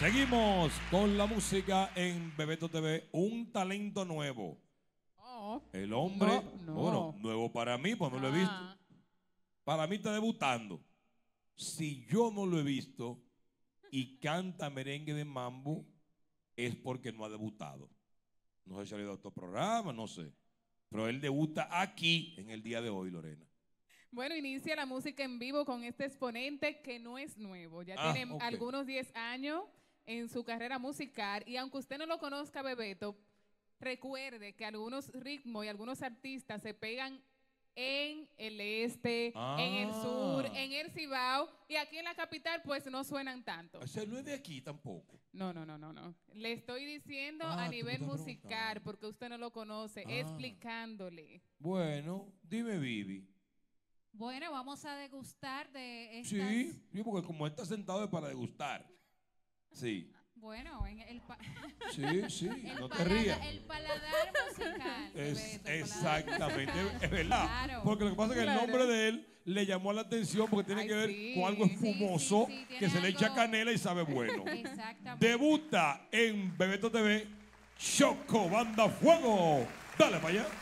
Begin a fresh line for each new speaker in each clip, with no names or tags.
Seguimos con la música en Bebeto TV, un talento nuevo.
Oh,
El hombre,
no.
bueno, nuevo para mí, pues no lo he visto. Para mí está debutando. Si yo no lo he visto y canta merengue de mambo, es porque no ha debutado. No sé si ha salido a otro programa, no sé. Pero él debuta aquí en el día de hoy, Lorena.
Bueno, inicia la música en vivo con este exponente que no es nuevo. Ya tiene algunos 10 años en su carrera musical. Y aunque usted no lo conozca, Bebeto, recuerde que algunos ritmos y algunos artistas se pegan en el este, en el sur, en el Cibao, y aquí en la capital pues no suenan tanto.
O sea, no es de aquí tampoco.
No. Le estoy diciendo a nivel musical, porque usted no lo conoce, explicándole.
Bueno, dime, Vivi.
Bueno, vamos a degustar de estas...
Sí, porque como está sentado es para degustar. Sí.
Bueno, en el
Sí, no te rías.
El paladar musical.
Exactamente, es verdad.
Claro.
Porque lo que pasa es que el nombre de él le llamó la atención porque tiene que ver con algo espumoso que se le echa canela y sabe bueno.
Exactamente.
Debuta en Bebeto TV, Choco Banda Fuego. Dale para allá.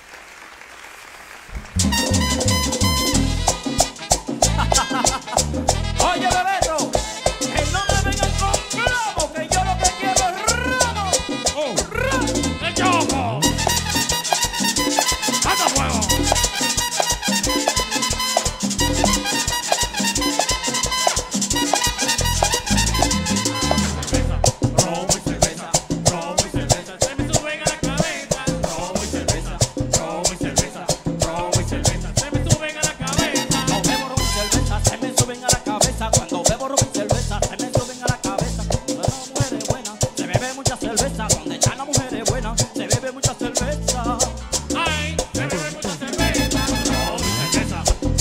Oye, Bebeto, que no me vengan con clavo, que yo lo que quiero es ramo. ¡El Choco! ¡Anda fuego! Romo y cerveza, se me suben a la cabeza. Romo y cerveza, se me suben a la cabeza. No bebo ron y cerveza, se me suben a la cabeza. Cuando bebo ron y cerveza, se me suben a la cabeza. Cuando la mujer es buena, se bebe mucha cerveza. Donde está la mujer es buena, se bebe mucha cerveza. Ay, se bebe mucha cerveza. Romo y cerveza,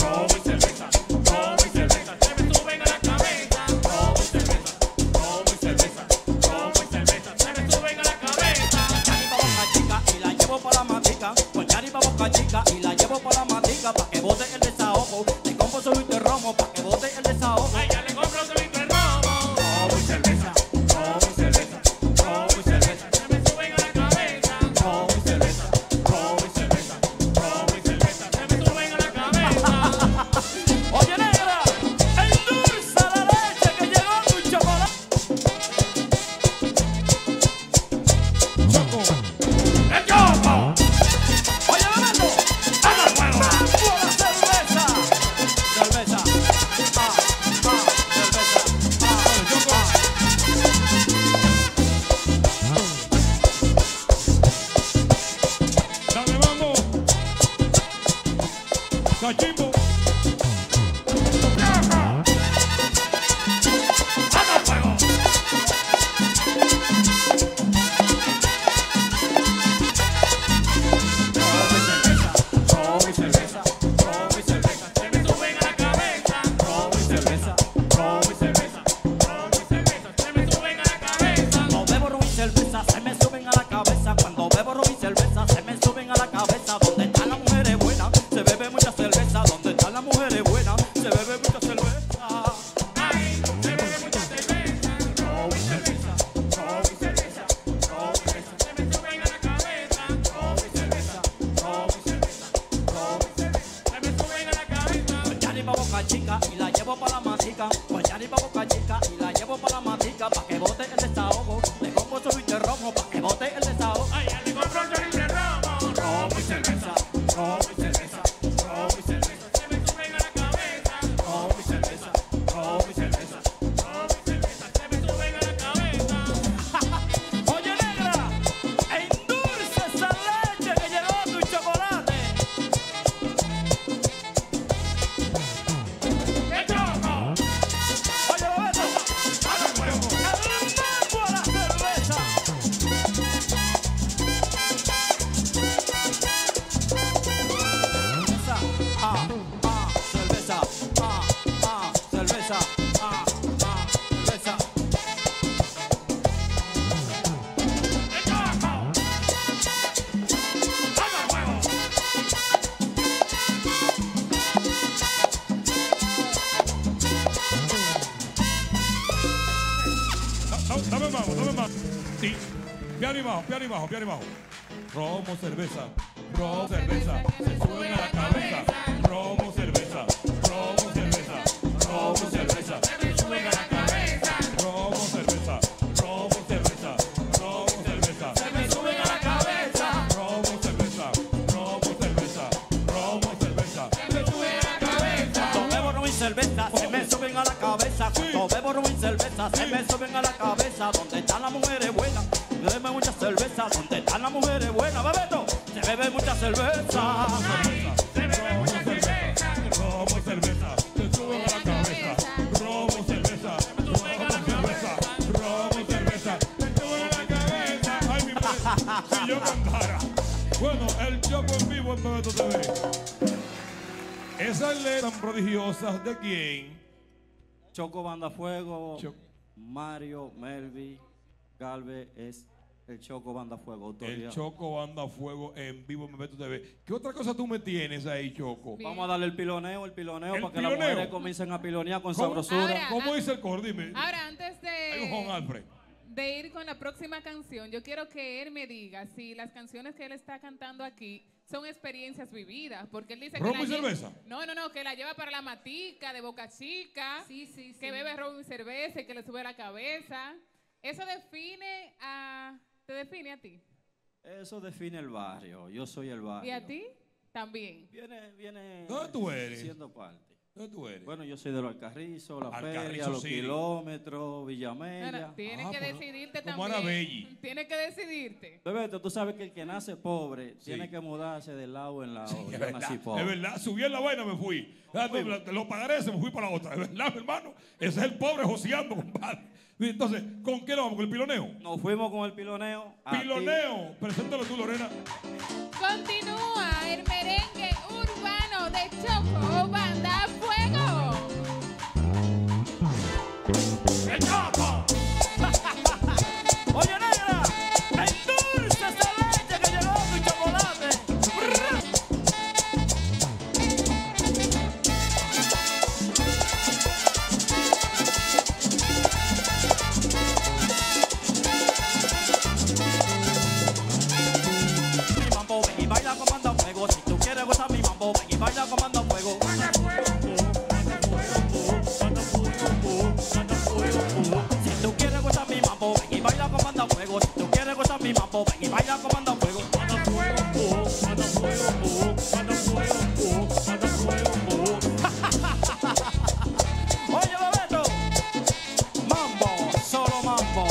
se me suben a la cabeza. Romo y cerveza, se me suben a la cabeza. Chani pa' boca chica y la llevo pa' la matica. Con Chani pa' boca chica y la llevo pa' la matica. Pa' que bote el desahogo, le compro solito el romo. Pa' que bote el desahogo. Ay, ya le compro solito el romo. Romo y cerveza, se me suben a la cabeza. Romo y cerveza, se me suben a la cabeza. Oye, negra, endulza la leche que llegó tu chocolate. ¡El Choco! Oye, Bebeto, ¡haga fuego! ¡Por la cerveza! Cerveza, cerveza,
Dale, vamos. Cachimbo.
¡haga fuego! Romo y cerveza, se me suben a la cabeza. Romo y cerveza, se me suben a la cabeza. No bebo ron y cerveza, se me suben a la cabeza. Cuando bebo ron y cerveza, se me suben a la cabeza. Donde están las mujeres buenas, se bebe mucha cerveza. Donde están las mujeres buenas, se bebe mucha cerveza. Ay, se bebe mucha cerveza. Romo y cerveza, se me suben a la cabeza. Romo y cerveza, se me suben a la cabeza. Con Chani pa' boca chica y la llevo pa' la matica. Con Chani pa' boca chica y la llevo pa' la matica. Pa' que bote el desahogo, le compro solito el romo. Pa' que bote el desahogo. Ay, ya le compro solito el romo. Romo y cerveza, se me suben a la cabeza. Romo y cerveza, se me suben a la cabeza. Oye, negra, endulza esa leche que llegó tu chocolate. ¡El Choco!
bajo, piano y bajo, piano y bajo. Romo, cerveza, se suben a la cabeza. Romo, cerveza, romo, cerveza, romo, cerveza, se suben a la cabeza. Romo, cerveza, romo, cerveza, romo, cerveza, se me suben a la cabeza. Romo, cerveza, romo, cerveza, romo, cerveza, se me suben a la cabeza.
Cuando bebo ron y cerveza, se me suben a la cabeza. Cuando bebo ron y cerveza, se me suben a la cabeza. ¿Dónde están las mujeres buenas? Bebe mucha cerveza. ¿Dónde están las mujeres buenas? Bebeto, se bebe mucha cerveza.
Se bebe mucha cerveza. Romo, cerveza, se suben a la cabeza. Romo, cerveza, romo, cerveza, romo, cerveza, se suben a la cabeza. Ay, mi madre, si yo cantara. Bueno, el Choco en vivo en Bebeto TV. Esas letras tan prodigiosas, ¿de quién?
Choco Banda Fuego,
Choco.
Mario, Melvi, Galvez es el Choco Banda Fuego. Autoridad.
El Choco Banda Fuego en vivo en Bebeto TV. ¿Qué otra cosa tú me tienes ahí, Choco?
Bien.
Vamos a darle el piloneo
¿El
para que las
piloneo?
mujeres comiencen a pilonear con
¿Cómo?
sabrosura.
Ahora,
¿Cómo dice el coro? Dime.
Ahora, antes
Hay un Juan Alfred.
de ir con la próxima canción, yo quiero que él me diga si las canciones que él está cantando aquí son experiencias vividas, porque él dice que
¿Romo
la
y
lle-
cerveza?
No, que la lleva para la matica de Boca Chica,
Sí, sí, sí.
que bebe romo y cerveza y que le sube la cabeza. Eso define a... ¿Te define a ti?
Eso define el barrio. Yo soy el barrio.
¿Y a ti? También.
Viene
¿Dónde tú eres?
siendo parte.
¿Dónde tú eres?
Bueno, yo soy de los Alcarrizos, la
Alcarrizo
feria, los
City.
kilómetros, Villamella.
No, tienes que
pero
decidirte
como
también.
Arabelli.
Tienes que decidirte.
Bebeto, tú sabes que el que nace pobre
Sí.
tiene que mudarse de lado en lado.
Es
Yo
verdad,
nací
es
pobre.
verdad, subí en la vaina, me fui. Lo pagaré, se me fui para la otra. Es verdad, mi hermano. Ese es el pobre joseando, compadre. Entonces, ¿con qué lo vamos? ¿Con el piloneo?
Nos fuimos con el piloneo. a ti.
Piloneo. Preséntalo tú, Lorena.
Continúa el merengue urbano de Choco Banda Fuego.
¡El Choco! Oye, negra, endulce esa leche que llegó tu chocolate. Mi mambo, ven y baila con Banda Fuego. Si tú quieres gozar mi mambo, ven y baila con Banda Fuego. Si tú quieres gozar mi mambo, ven y baila con Banda Fuego. Si tú quieres gozar mi mambo, ven y baila con Banda Fuego. Oye, Bebeto, mambo, solo mambo.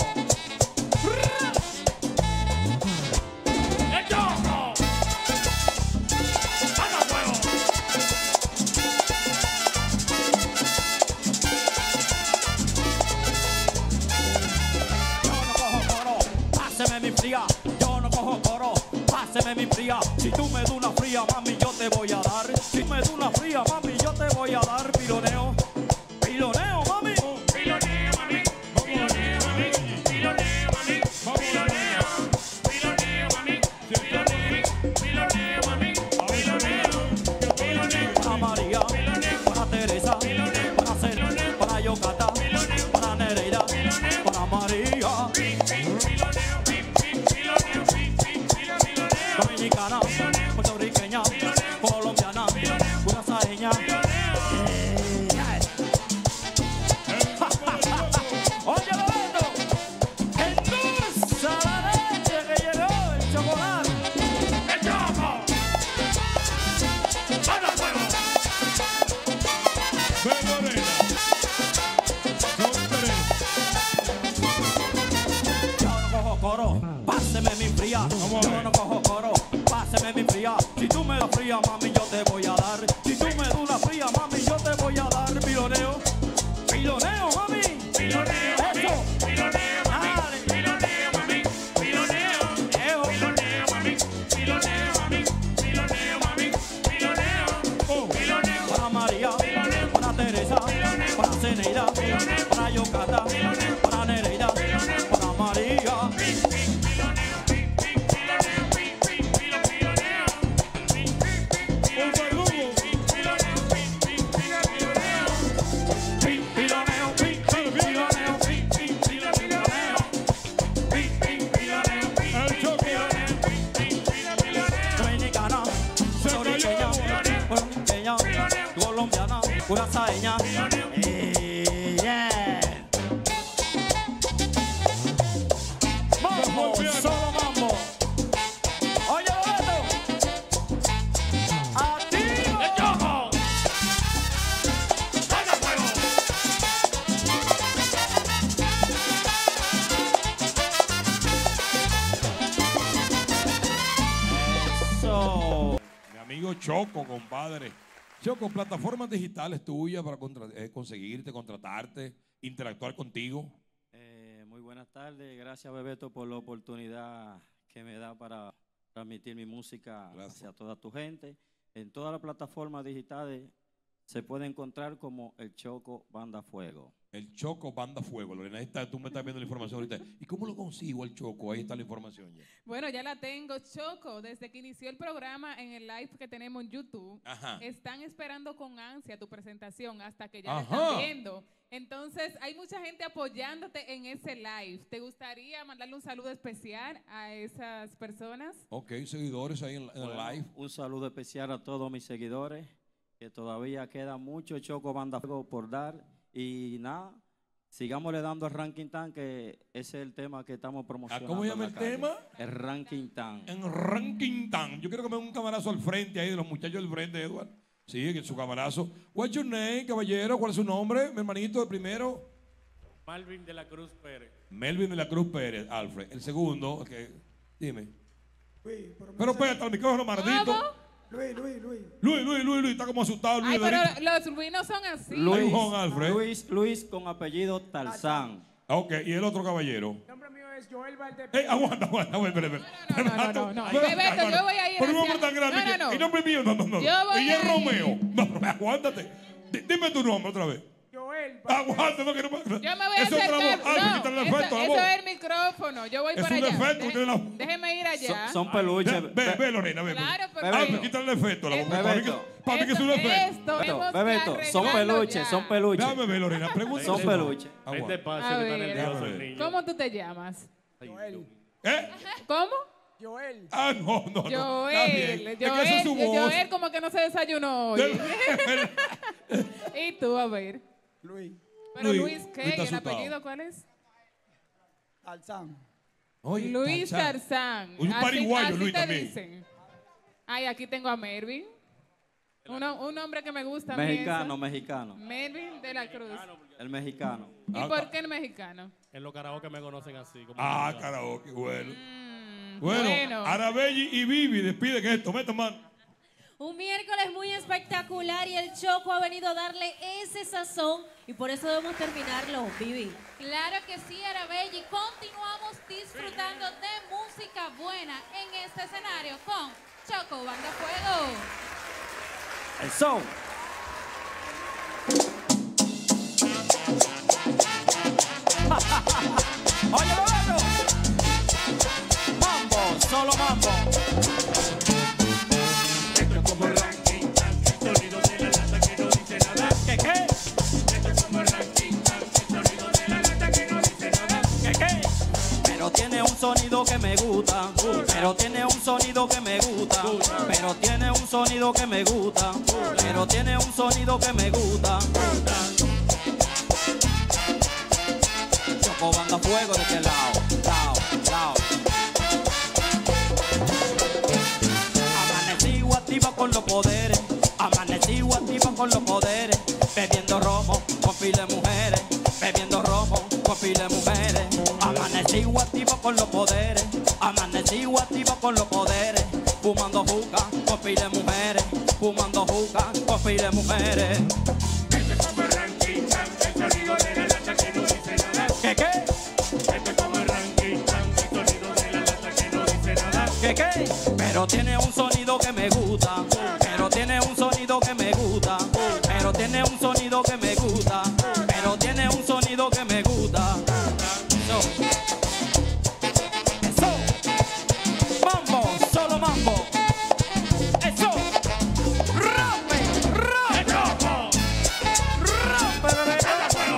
¡El Choco! ¡Banda Fuego! Yo no cojo coro, páseme mi fría. Yo no cojo coro, páseme mi fría. Si tú me das una fría, mami, yo te voy a dar. Si me das una fría, mami, yo te voy a dar. Piloneo, piloneo, mami.
Piloneo, mami. Piloneo, mami. Piloneo, mami. Piloneo. Piloneo, mami. Piloneo. Piloneo, mami. Piloneo. Piloneo.
Para María, para Teresa, para Cel, para Yocata, para Nereida, para María. Dominicana, puertorriqueña, colombiana, guanasaeña. Oye, Bebeto, endulza la leche que llegó el chocolate.
¡El Choco! ¡Banda Fuego!
Ven, Lorena. Son tres.
Yo no cojo coro, páseme mi fría.
Vamos a
Yo
ver.
no cojo coro, páseme mi fría. Si tú me das fría, mami, yo te voy a dar. Si tú me das una fría, mami, yo te voy a dar. Piloneo, piloneo, mami.
Piloneo, mami.
Eso.
Piloneo, mami.
Dale.
Piloneo, mami. Piloneo.
Ejo.
Piloneo, mami. Piloneo, mami. Piloneo, mami. Piloneo.
Oh.
Piloneo.
Para María, para Teresa, para Ceneida, para Yocata, para Nereida, para María.
Un verdugo.
Piloneo, piloneo, piloneo.
El
Una saeña. Yeah. Mambo, solo mambo. Oye, Bebeto. ¡Activo!
¡El choco! ¡Saca fuego!
Eso.
Mi amigo Choco, compadre. Choco, plataformas digitales tuyas para conseguirte, contratarte, interactuar contigo.
Muy buenas tardes. Gracias, Bebeto, por la oportunidad que me da para transmitir mi música hacia toda tu gente. En todas las plataformas digitales se puede encontrar como El Choco Banda Fuego.
El Choco Banda Fuego. Lorena, tú me estás viendo la información ahorita. ¿Y cómo lo consigo el Choco? Ahí está la información ya.
Bueno, ya la tengo, Choco. Desde que inició el programa en el live que tenemos en YouTube, están esperando con ansia tu presentación hasta que ya la están viendo. Entonces, hay mucha gente apoyándote en ese live. ¿Te gustaría mandarle un saludo especial a esas personas?
Ok, seguidores ahí en el live.
Un saludo especial a todos mis seguidores, que todavía queda mucho Choco Banda Fuego por dar. Y nada, sigámosle dando el Ranking Tan, que ese es el tema que estamos promocionando.
¿Cómo llama el tema?
El Ranking Tan.
En Ranking Tan. Yo quiero que me dé un camarazo al frente ahí de los muchachos del frente, Edward. Sí, que su camarazo. What's your name, caballero? ¿Cuál es su nombre, mi hermanito, el primero?
Melvin de la Cruz Pérez.
Melvin de la Cruz Pérez, Alfred. El segundo, dime. Pero espérate, al micrófono, maldito. Luis, está como asustado.
Ay, pero los Luis no son así.
Luis con apellido Tarzán.
Ok, ¿y el otro caballero?
El nombre mío es Joel Valdez.
Aguanta, espera.
No. Bebeto, yo voy a ir.
Por un hombre tan grande.
No.
El nombre mío, no. Y es Romeo. No, aguántate. Dime tu nombre otra vez.
Joel
Valdez. Aguanta, no.
Yo me voy a acercar. Eso es el micrófono. Yo voy para allá.
Es un efecto.
Déjeme ir allá.
Son peluches.
Ve, Lorena, ve.
Claro, pero
quítale el efecto. Para mí que es un
efecto.
Bebeto, son peluches.
Déjame ver, Lorena, pregúntale.
Son peluches.
Vente despacio, que está nervioso el niño.
¿Cómo tú te llamas?
Joel.
¿Cómo?
Joel.
No.
Joel, como que no se desayunó hoy. Y tú, a ver.
Luis.
Pero Luis, ¿qué? ¿Y el apellido cuál es?
Tarzán.
Luis Tarzán.
Un pariguayo, Luis
te
también.
Dicen. Ay, aquí tengo a Melvin. Un hombre que me gusta.
Mexicano.
Melvin de la Cruz.
El mexicano.
¿Y por qué el mexicano?
En los karaoke me conocen así. Como
karaoke, bueno. Bueno, Arabelli y Vivi despiden esto. Meta mano.
Un miércoles muy espectacular y el Choco ha venido a darle ese sazón y por eso debemos terminarlo, Vivi.
Claro que sí, Arabelli. Continuamos disfrutando de música buena en este escenario con Choco Banda Fuego.
Eso. Oye, Bebeto. Mambo, solo mambo.
Esto es como Ranking Tan, el sonido de la lata que no dice nada.
¿Qué?
Esto es como Ranking Tan, el sonido de la lata que no dice nada.
¿Qué? Pero tiene un sonido que me gusta. Pero tiene un sonido que me gusta. Pero tiene un sonido que me gusta. Pero tiene un sonido que me gusta. Choco Banda Fuego de este lado. Amanecido activa con los poderes. Amanecido activa con los poderes. Bebiendo romo con pile de mujeres. Bebiendo romo con pile de mujeres. Amanecido activa con los poderes. Amanecido activa con los poderes. Fumando juca con pile de mujeres. Fumando juca con pile de mujeres.
Esto es como Ranking Tan, el sonido de la lata que no dice nada.
¿Qué?
Esto es como Ranking Tan, el sonido de la lata que no dice nada.
¿Qué? Pero tiene un sonido que me gusta. Pero tiene un sonido que me gusta. Pero tiene un sonido que me gusta. Pero tiene un sonido que me gusta. Eso. Mambo, solo mambo. Eso. Rompe.
¡El choco!
Rompe, bebé.
¡Saca fuego!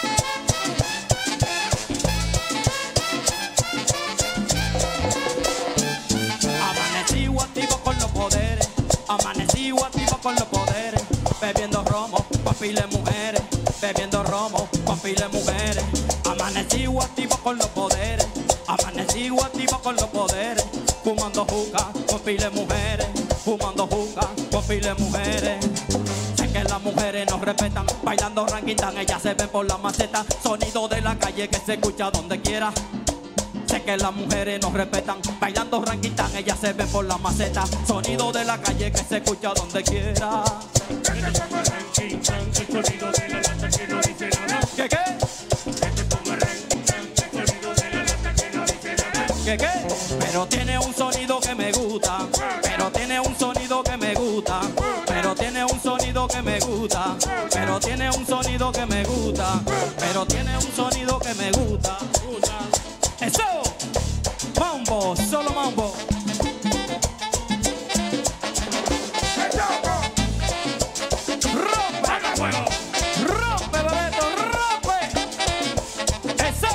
Amanecido activo con los poderes. Amanecido activo con los poderes. Bebiendo romo con pile mujeres, bebiendo romo con pile mujeres. Amanecido activo con los poderes, amanecido activo con los poderes. Fumando juca con pile mujeres, fumando juca con pile mujeres. Sé que las mujeres nos respetan, bailando ranguitán, ellas se ven por la maceta. Sonido de la calle que se escucha donde quiera. Sé que las mujeres nos respetan, bailando ranguitán, ellas se ven por la maceta. Sonido de la calle que se escucha donde quiera.
El sonido de la lata que no dice nada.
¿Qué qué? ¿Qué? Pero tiene un sonido que me gusta, pero tiene un sonido que me gusta, pero tiene un sonido que me gusta, pero tiene un sonido que me gusta, pero tiene un sonido que me gusta. Eso, mambo, solo mambo. Rompe, rompe, Bebeto, rompe. Eso.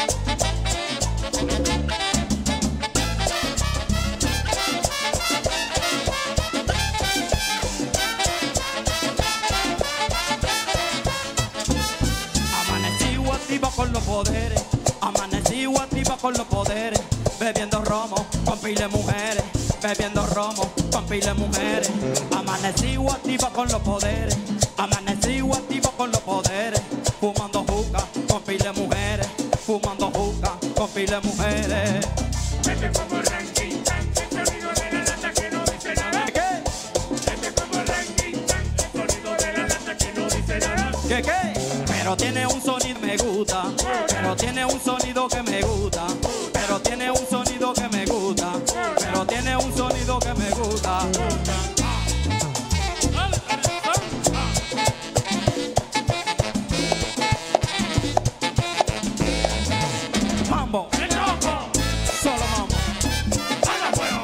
Amanecido activo con los poderes, amanecido activo con los poderes, bebiendo romo con pile mujeres, bebiendo romo con pile mujeres. Amanecido activo con los poderes, amanecido activo con los poderes, fumando juca con pile mujeres, fumando juca con pile mujeres.
Vete como ranguitán, el sonido de la lata que no dice nada.
¿Qué?
Vete como ranguitán, el sonido de la lata que no dice nada.
¿Qué? Pero tiene un sonido me gusta, pero tiene un sonido que me gusta, pero tiene un sonido que me gusta, pero tiene un sonido que me gusta. Mambo,
¡El loco!
solo mambo.
¡Anda fuego!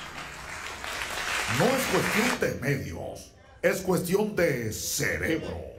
No es cuestión de medios, es cuestión de cerebro.